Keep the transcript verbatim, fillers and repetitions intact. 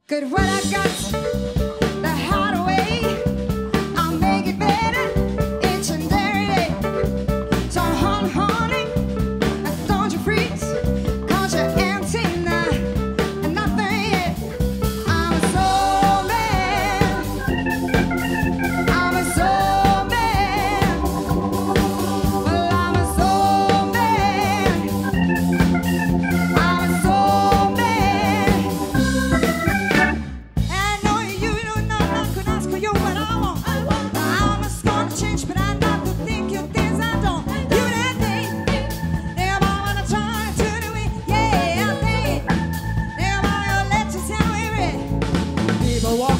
Good what I got, the hard way. I'll make it better each and every day. So honey, honey, don't you freeze, cause you're empty now and nothing yet. I'm a soul man, I'm a soul man. Well, I'm a soul man, I'm a soul man. I know you don't know, not gonna ask for you what I want. I'm just gonna change, but I not to think you things I don't. You that thing, think about when I try to do it. Yeah, I think, think about your let you tell me. People walk